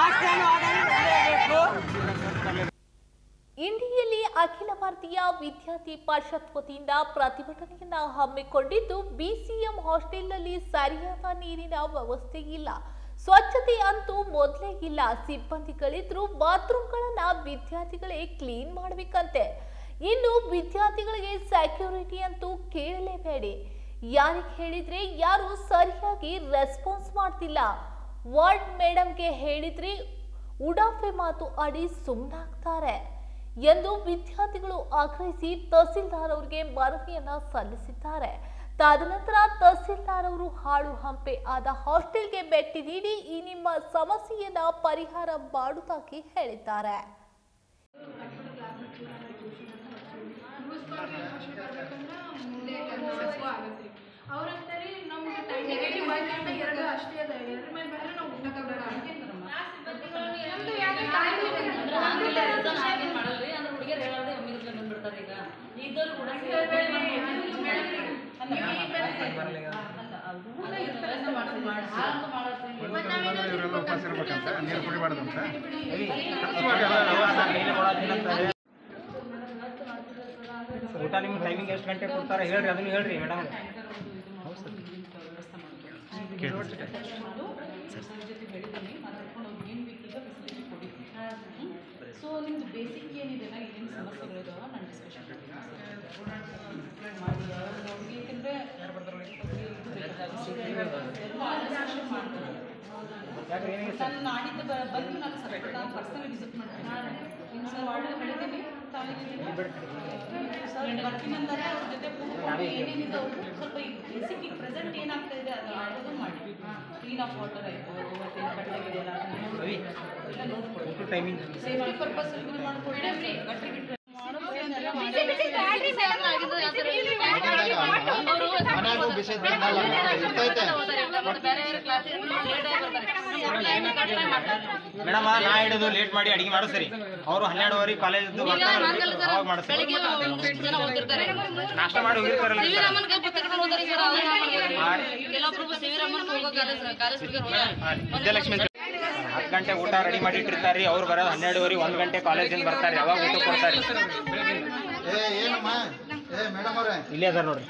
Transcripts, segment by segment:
ಇಂಡಿಯಲ್ಲಿ ಅಖಿಲ ಭಾರತೀಯ ವಿದ್ಯಾರ್ಥಿ ಪರಿಷತ್ ವತಿಯಿಂದ ಪ್ರತಿಭಟನೆಯನ್ನ ಹಮ್ಮಿಕೊಂಡಿದ್ದು, ಬಿಸಿಎಂ ಹಾಸ್ಟೆಲ್ನಲ್ಲಿ ಸರಿಯಾದ ನೀರಿನ ವ್ಯವಸ್ಥೆ ಇಲ್ಲ, ಸ್ವಚ್ಛತೆ ಅಂತೂ ಮೊದಲೇ ಇಲ್ಲ, ಸಿಬ್ಬಂದಿಗಳಿದ್ರು ಬಾತ್ರೂಮ್ಗಳನ್ನ ವಿದ್ಯಾರ್ಥಿಗಳೇ ಕ್ಲೀನ್ ಮಾಡಬೇಕಂತೆ. ಇನ್ನು ವಿದ್ಯಾರ್ಥಿಗಳಿಗೆ ಸೆಕ್ಯೂರಿಟಿ ಅಂತೂ ಕೇಳಲೇಬೇಡಿ, ಯಾರಿಗೆ ಹೇಳಿದ್ರೆ ಯಾರು ಸರಿಯಾಗಿ ರೆಸ್ಪಾನ್ಸ್ ಮಾಡ್ತಿಲ್ಲ. ವಾರ್ಡ್ ಮೇಡಮ್ಗೆ ಹೇಳಿದ್ರೆ ಉಡಾಫೆ ಮಾತು ಆಡಿ ಸುಮ್ಮನಾಗ್ತಾರೆ ಎಂದು ವಿದ್ಯಾರ್ಥಿಗಳು ಆಗ್ರಹಿಸಿ ತಹಸೀಲ್ದಾರ್ ಅವರಿಗೆ ಮನವಿಯನ್ನ ಸಲ್ಲಿಸಿದ್ದಾರೆ. ತದನಂತರ ತಹಸೀಲ್ದಾರ್ ಅವರು ಹಾಳು ಹಂಪೆ ಆದ ಹಾಸ್ಟೆಲ್ಗೆ ಭೇಟಿ ನೀಡಿ ಈ ನಿಮ್ಮ ಸಮಸ್ಯೆಯನ್ನ ಪರಿಹಾರ ಮಾಡುವುದಾಗಿ ಹೇಳಿದ್ದಾರೆ. ಊಟ ನಿಮ್ಗೆ ಟೈಮಿಂಗ್ ಎಷ್ಟು ಗಂಟೆ ಕೊಡ್ತಾರೆ ಹೇಳ್ರಿ, ಅದನ್ನು ಹೇಳ್ರಿ ಮೇಡಮ್. ಸೊ ನಿಮ್ದು ಬೇಸಿಕ್ ಏನಿದೆಲ್ಲ ಏನೇನು ಸಮಸ್ಯೆಗಳಿದಾವೆ ನಾನು ಡಿಸ್ಕಷನ್ ಮಾಡಿ ಯಾಕಂದರೆ ನಾನು ನಾಡಿದ್ದು ಬಂದು ನಾನು ನಾನು ಪರ್ಸನಲಿ ವಿಸಿಟ್ ಮಾಡ್ತೀನಿ. ಸರ್ ವಾರ್ಡಲ್ಲಿ ಹೇಳಿದ್ದೀನಿ, ಸರ್ ಬರ್ತೀನಂತಾರೆ. ಅವ್ರ ಜೊತೆ ಕೂತ್ಕೊಂಡು ಏನೇನಿದೆ ಅವರು ಸ್ವಲ್ಪ ಬೇಸಿಕ್ ಈಗ ಪ್ರೆಸೆಂಟ್ ಏನಾಗ್ತಾ ಇದೆ ಅದು ಮಾಡೋದು ಮಾಡಿ. ಕ್ಲೀನ್ ಆಫ್ ವಾಟರ್ ಆಯಿತು, ಮತ್ತು ಕಟ್ಟೆಗಿದೆಯಲ್ಲ ಅದನ್ನೆಲ್ಲ ನೋಡ್ಕೊಳ್ಳಿ. ಟೈಮಿಂಗ್ ಸೇಫ್ಟಿ ಪರ್ಪಸ್ ಇದು ಮಾಡ್ಕೊಳ್ಳಿ. ಗಟ್ಟಿ ಬಿಟ್ಟರೆ ಮೇಡಮ್, ನಾ ಹಿಡಿದು ಲೇಟ್ ಮಾಡಿ ಅಡಿಗೆ ಮಾಡು ಸರಿ. ಅವರು 12 ಕಾಲೇಜ್ ನಾಷ್ಟ ಮಾಡಿ ಹೋಗಿರ್ತಾರಲ್ಲ. 10 ಗಂಟೆ ಊಟ ರೆಡಿ ಮಾಡಿ ಇಟ್ಟಿರ್ತಾರೆ. ಅವ್ರು ಬರೋದು 12 1 ಗಂಟೆ ಕಾಲೇಜಿಂದ ಬರ್ತಾರೆ. ಯಾವಾಗ ಊಟ ಕೊಡ್ತಾರೆ? ಇಲ್ಲೇ ಅದಾರ ನೋಡ್ರಿ.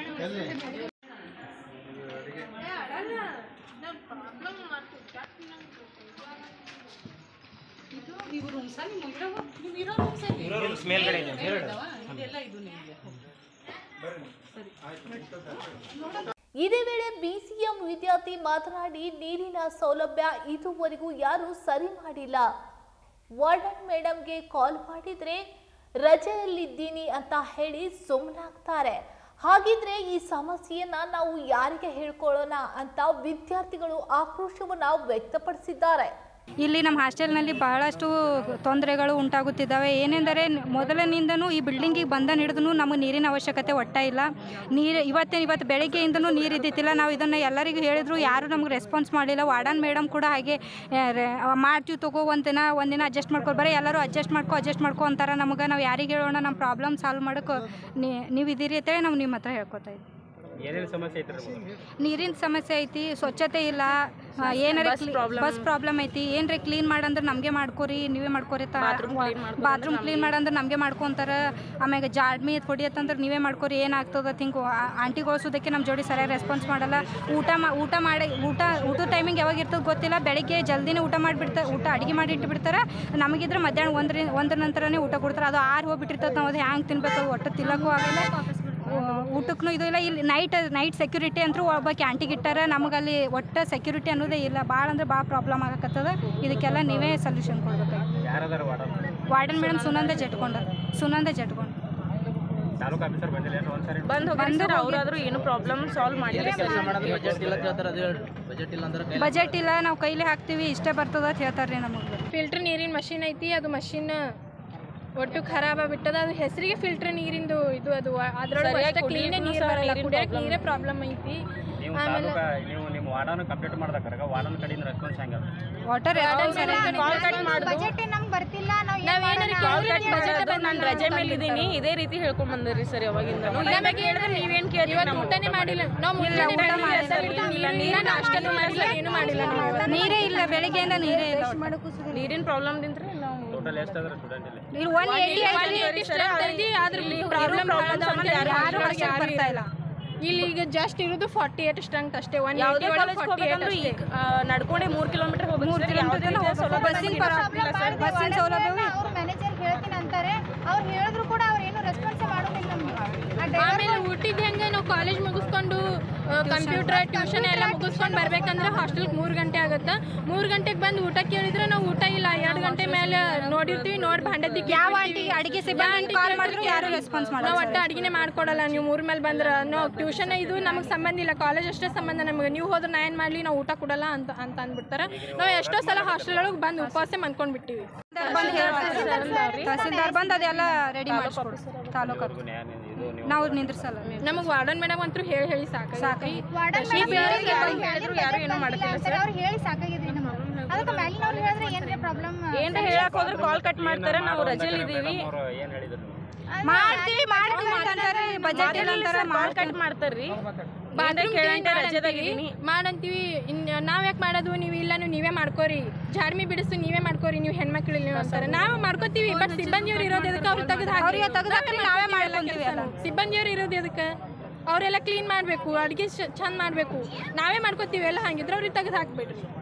ರೂಮ್ಸ್ ಮೇಲ್ಗಡೆ ಇದೆ. ಇದೇ ವೇಳೆ ಬಿಸಿಎಂ ವಿದ್ಯಾರ್ಥಿ ಮಾತನಾಡಿ, ನೀರಿನ ಸೌಲಭ್ಯ ಇದುವರೆಗೂ ಯಾರು ಸರಿ ಮಾಡಿಲ್ಲ. ವಾರ್ಡನ್ ಮೇಡಮ್ಗೆ ಕಾಲ್ ಮಾಡಿದ್ರೆ ರಜೆಯಲ್ಲಿದ್ದೀನಿ ಅಂತ ಹೇಳಿ ಸುಮ್ಮನಾಗ್ತಾರೆ. ಹಾಗಿದ್ರೆ ಈ ಸಮಸ್ಯೆಯನ್ನ ನಾವು ಯಾರಿಗೆ ಹೇಳ್ಕೊಳ್ಳೋಣ ಅಂತ ವಿದ್ಯಾರ್ಥಿಗಳು ಆಕ್ರೋಶವನ್ನ ವ್ಯಕ್ತಪಡಿಸಿದ್ದಾರೆ. ಇಲ್ಲಿ ನಮ್ಮ ಹಾಸ್ಟೆಲ್ನಲ್ಲಿ ಬಹಳಷ್ಟು ತೊಂದರೆಗಳು ಉಂಟಾಗುತ್ತಿದ್ದಾವೆ. ಏನೆಂದರೆ ಮೊದಲಿನಿಂದನೂ ಈ ಬಿಲ್ಡಿಂಗಿಗೆ ಬಂದ ಹಿಡಿದು ನಮಗೆ ನೀರಿನ ಅವಶ್ಯಕತೆ ಒಟ್ಟ ಇಲ್ಲ. ಇವತ್ತು ಬೆಳಗ್ಗೆಯಿಂದನೂ ನೀರು ಇದ್ದಿತ್ತಿಲ್ಲ. ನಾವು ಇದನ್ನು ಎಲ್ಲರಿಗೂ ಹೇಳಿದ್ರು, ಯಾರು ನಮ್ಗೆ ರೆಸ್ಪಾನ್ಸ್ ಮಾಡಲಿಲ್ಲ. ವಾರ್ಡನ್ ಮೇಡಮ್ ಕೂಡ ಹಾಗೆ ಮಾಡ್ತೀವಿ ತಗೋ ಒಂದಿನ ಅಡ್ಜಸ್ಟ್ ಮಾಡ್ಕೊ, ಬರೀ ಎಲ್ಲರೂ ಅಡ್ಜಸ್ಟ್ ಮಾಡ್ಕೊ ಅಂತಾರೆ ನಮಗೆ. ನಾವು ಯಾರಿಗೆ ಹೇಳೋಣ? ನಮ್ಮ ಪ್ರಾಬ್ಲಮ್ ಸಾಲ್ವ್ ಮಾಡೋಕೆ ನೀವು ಇದ್ದೀರಿ ಅಂತೇಳಿ ನಾವು ನಿಮ್ಮ ಹತ್ರ ಹೇಳ್ಕೊತಾ ಇದ್ದೀವಿ. ನೀರಿನ ಸಮಸ್ಯೆ ಐತಿ, ಸ್ವಚ್ಛತೆ ಇಲ್ಲ, ಏನಾರ ಬಸ್ ಪ್ರಾಬ್ಲಮ್ ಐತಿ. ಏನ್ರಿ ಕ್ಲೀನ್ ಮಾಡಂದ್ರೆ ನಮಗೆ ಮಾಡ್ಕೋರಿ, ನೀವೇ ಮಾಡ್ಕೋರಿ. ಬಾತ್ರೂಮ್ ಕ್ಲೀನ್ ಮಾಡಂದ್ರೆ ನಮಗೆ ಮಾಡ್ಕೊತಾರೆ. ಆಮ್ಯಾಗ ಜಾಡ್ಮಿ ಹೊಡಿಯತ್ತಂದ್ರೆ ನೀವೇ ಮಾಡ್ಕೋರಿ, ಏನಾಗ್ತದೆ ತಿಂಕ್ ಆಂಟಿಗೊಳಿಸೋದಕ್ಕೆ ನಮ್ಮ ಜೋಡಿ ಸರಿಯಾಗಿ ರೆಸ್ಪಾನ್ಸ್ ಮಾಡಲ್ಲ. ಊಟ ಟೈಮಿಂಗ್ ಯಾವಾಗ ಇರ್ತದೆ ಗೊತ್ತಿಲ್ಲ. ಬೆಳಗ್ಗೆ ಜಲ್ದಿನೇ ಊಟ ಮಾಡಿಬಿಡ್ತಾರೆ, ಅಡುಗೆ ಮಾಡಿ ಇಟ್ಬಿಡ್ತಾರೆ. ನಮಗಿದ್ರೆ ಮಧ್ಯಾಹ್ನ ಒಂದ್ರ ನಂತರನೇ ಊಟ ಕೊಡ್ತಾರೆ. ಅದು ಹೋಗ್ಬಿಟ್ಟಿರ್ತದೆ. ನಾವು ಅದು ಹ್ಯಾಂಗೆ ತಿನ್ಬೇಕು, ಒಟ್ಟು ತಿನ್ನಕ್ಕೂ ಆಗಲ್ಲ, ಊಟಕ್ಕೂ ಇದು ಇಲ್ಲ. ಇಲ್ಲಿ ನೈಟ್ ಸೆಕ್ಯೂರಿಟಿ ಅಂತೂ ಒಬ್ಬಕ್ಕೆ ಆಂಟಿಗೆ ಇಟ್ಟಾರ. ನಮಗಲ್ಲಿ ಒಟ್ಟು ಸೆಕ್ಯೂರಿಟಿ ಅನ್ನೋದೇ ಇಲ್ಲ. ಭಾಳ ಅಂದ್ರೆ ಭಾಳ ಪ್ರಾಬ್ಲಮ್ ಆಗಕತ್ತದ. ಇದಕ್ಕೆಲ್ಲ ನೀವೇ ಸೊಲ್ಯೂಷನ್ ಕೊಡ್ಬೇಕು. ವಾರ್ಡನ್ ಮೇಡಮ್ ಸುನಂದ ಜಟ್ಕೊಂಡ ಬಂದು ಅವರಾದ್ರೂ ಏನು ಪ್ರಾಬ್ಲಮ್ ಸಾಲ್ವ್ ಮಾಡಿದ್ರೆ ಬಜೆಟ್ ಇಲ್ಲ, ನಾವು ಕೈಲಿ ಹಾಕ್ತೀವಿ, ಇಷ್ಟೇ ಬರ್ತದ ಅಂತ ಹೇಳ್ತಾರೆ ರೀ ನಮಗೆ. ಫಿಲ್ಟರ್ ನೀರಿನ ಮಷಿನ್ ಐತಿ, ಅದು ಮಷಿನ್ ಒಟ್ಟು ಖರಾಬ್ ಆಗ್ಬಿಟ್ಟದ. ಅದು ಹೆಸರಿಗೆ ಫಿಲ್ಟರ್ ನೀರಿಂದು ಇದು, ಅದು ಅದ್ರೊಳಗೆ ಕ್ಲೀನ್ ನೀರು ಬರಲ್ಲ, ಕುಡಿಯೋಕೆ ನೀರೇ ಪ್ರಾಬ್ಲಮ್ ಐತಿ. ಆಮೇಲೆ ವಾರ್ಡನ್ ಕಂಪ್ಲೀಟ್ ಮಾಡ್ದಕ್ಕಾರ ವಾರ್ಡನ್ ಕಡೆಯಿಂದ ರೆಸ್ಪಾನ್ಸ್ ಹಂಗಲ್ಲ ವಾಟರ್ ಬಜೆಟ್ ನಮ್ಗೆ ಬರ್ತಿಲ್ಲ ನಾನು ರಜೆ ಮೇಲೆ ಇದ್ದೀನಿ ಇದೇ ರೀತಿ ಹೇಳ್ಕೊಂಡ್ ಬಂದ್ರಿ ಸರ್ ಯಾವಾಗಿಂದ ನಮಗೆ ಹೇಳಿದ್ರೆ ನೀವೇನ್ ಕೇಳಿ ಊಟನೇ ಮಾಡಿಲ್ಲ ನಾವು ನಾಷ್ಟನೂ ಮಾಡಿಲ್ಲ ಏನು ಮಾಡಿಲ್ಲ ನೀರೇ ಇಲ್ಲ ಬೆಳಿಗ್ಗೆಯಿಂದ ನೀರೇ ಇಲ್ಲ ನೀರಿನ ಪ್ರಾಬ್ಲಮ್ ದಿಂದ್ರೆ ನಾವು ಟೋಟಲ್ ಎಷ್ಟಾದ್ರೆ ಸ್ಟೂಡೆಂಟ್ ಇಲ್ಲಿ 180 ಯಾರು ಬರ್ತಾ ಇಲ್ಲ ಇಲ್ಲಿ ಈಗ ಜಸ್ಟ್ ಇರೋದು 48 ಸ್ಟ್ರೆಂತ್ ಅಷ್ಟೇ. ಯಾವುದೇ ಕಾಲೇಜ್ ಹೋಗ್ಬೇಕಂದ್ರೂ ಈಗ ನಡ್ಕೊಂಡೆ 3 ಕಿಲೋಮೀಟರ್ ಹೋಗ್ಬೇಕು. ಬಸ್ಸಿನ ಸೌಲಭ್ಯ ಅವ್ರು ಮ್ಯಾನೇಜರ್ ಹೇಳ್ತೀನಿ ಅಂತಾರೆ. ಅವ್ರು ಹೇಳಿದ್ರು ಕೂಡ ಅವ್ರು ಏನು ರೆಸ್ಪಾನ್ಸ್ ಮಾಡೋದಿಲ್ಲ ನಮ್ಗೆ. ಆಮೇಲೆ ಊಟಿಗೆ ಹೆಂಗೆ ನಾವು ಕಾಲೇಜ್ ಮುಗಿಸ್ಕೊಂಡು ಕಂಪ್ಯೂಟರ್ ಟ್ಯೂಷನ್ ಎಲ್ಲ ಮುಗಿಸ್ಕೊಂಡು ಬರ್ಬೇಕಂದ್ರೆ ಹಾಸ್ಟೆಲ್ಗೆ 3 ಗಂಟೆ ಆಗುತ್ತೆ. 3 ಗಂಟೆಗೆ ಬಂದು ಊಟ ಕೇಳಿದ್ರೆ ನಾವು ಊಟ ಇಲ್ಲ 2 ಗಂಟೆ ಮೇಲೆ ನೋಡಿರ್ತೀವಿ. ನೋಡಿ ಭಾಂಡದಿಕ್ಕೆ ಯಾವ ಆಂಟಿ ಅಡಿಗೆ ಸಿಬ್ಬಂದಿ ಕಾಲ್ ಮಾಡಿದ್ರು ಯಾರು ರೆಸ್ಪಾನ್ಸ್ ಮಾಡಲ್ಲ. ನಾವು ಒಟ್ಟು ಅಡಿಗೆನೇ ಮಾಡ್ಕೊಡಲ್ಲ. ನೀವು 3 ಮೇಲೆ ಬಂದ್ರೆ ನಾವು ಟ್ಯೂಷನ್ ಇದು ನಮಗೆ ಸಂಬಂಧ ಇಲ್ಲ, ಕಾಲೇಜ್ ಅಷ್ಟೇ ಸಂಬಂಧ ನಮಗೆ. ನೀವು ಹೋದ್ರೆ ನಾ ಏನು ಮಾಡಲಿ, ನಾವು ಊಟ ಕೊಡಲ್ಲ ಅಂತ ಅಂದ್ಬಿಡ್ತಾರೆ. ನಾವು ಎಷ್ಟೋ ಸಲ ಹಾಸ್ಟೆಲ್ ಒಳಗೆ ಬಂದು ಉಪವಾಸ ಮಾಡ್ಕೊಂಡ್ಬಿಟ್ಟಿವಿ. ತಹಸೀಲ್ದಾರ್ ಬಂದು ಅದೆಲ್ಲ ರೆಡಿ ಮಾಡಿಸ್ಕೊಡು ತಾಲೂಕು ನಾವು ನಿಂದ್ರಿಸಲ್ಲ. ನಮಗೆ ವಾರ್ಡನ್ ಮೇಡಮ್ ಅಂತೂ ಹೇಳಿ ಸಾಕಾಗಿ ಯಾರು ಏನು ಮಾಡ್ತಿಲ್ಲ ಸರ್. ಅವ್ರು ಹೇಳಿ ಸಾಕಾಗಿದ್ರಿ ನಮ್ಗೆ. ಅದಕ್ಕೆ ಮ್ಯಾಲಿನವ್ರು ಹೇಳಿದ್ರೆ ಏನ್ರಿ ಪ್ರಾಬ್ಲಮ್ ಏನ್ ಹೇಳಕ್ ಹೋದ್ರೆ ಕಾಲ್ ಕಟ್ ಮಾಡ್ತಾರೆ. ನಾವು ರಜೆಲಿ ಇದೀವಿ ಏನು ಹೇಳಿದ್ರು ಮಾಡ್ತೀವಿ ಅಂತಾರೆ, ಬಜೆಟ್ ಇಲ್ಲ ಅಂತಾರೆ, ಕಾಲ್ ಕಟ್ ಮಾಡ್ತಾರ್ರಿ. ಮಾಡಂತೀವಿ. ನಾವ್ ಯಾಕೆ ಮಾಡೋದು, ನೀವು ಇಲ್ಲ ನೀವೇ ಮಾಡ್ಕೋರಿ, ಜಾಡ್ಮಿ ಬಿಡಿಸು ನೀವೇ ಮಾಡ್ಕೋರಿ, ನೀವು ಹೆಣ್ಮಕ್ಳು ಇಲ್ಲ ಅಂತಾರೆ. ನಾವು ಮಾಡ್ಕೋತೀವಿ. ಬಟ್ ಸಿಬ್ಬಂದಿಯವ್ರು ಇರೋದು ಎದಕ್ಕೆ ಅವ್ರು ತೆಗೆದು ನಾವೇ ಮಾಡ್ಕೊಂತೀವಿ. ಸಿಬ್ಬಂದಿಯವ್ರು ಇರೋದು ಎದಕ್ಕೆ ಅವರೆಲ್ಲ ಕ್ಲೀನ್ ಮಾಡಬೇಕು, ಅಡುಗೆ ಚಂದ ಮಾಡಬೇಕು. ನಾವೇ ಮಾಡ್ಕೋತೀವಿ ಎಲ್ಲ. ಹಂಗಿದ್ರೆ ಅವ್ರಿಗೆ ತೆಗೆದು ಹಾಕ್ಬೇಡ್ರಿ.